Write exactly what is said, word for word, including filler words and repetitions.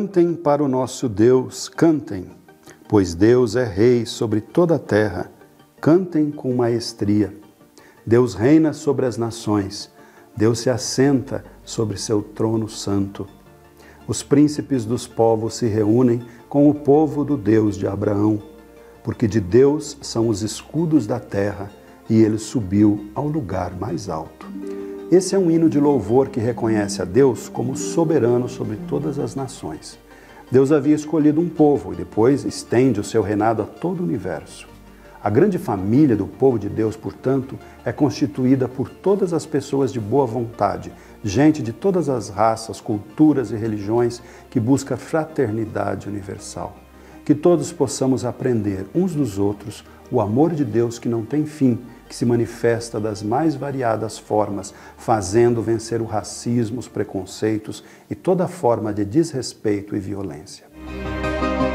Cantem para o nosso Deus, cantem, pois Deus é rei sobre toda a terra. Cantem com maestria. Deus reina sobre as nações. Deus se assenta sobre seu trono santo. Os príncipes dos povos se reúnem com o povo do Deus de Abraão, porque de Deus são os escudos da terra e ele subiu ao lugar mais alto. Esse é um hino de louvor que reconhece a Deus como soberano sobre todas as nações. Deus havia escolhido um povo e depois estende o seu reinado a todo o universo. A grande família do povo de Deus, portanto, é constituída por todas as pessoas de boa vontade, gente de todas as raças, culturas e religiões que busca fraternidade universal. Que todos possamos aprender uns dos outros o amor de Deus que não tem fim, que se manifesta das mais variadas formas, fazendo vencer o racismo, os preconceitos e toda forma de desrespeito e violência.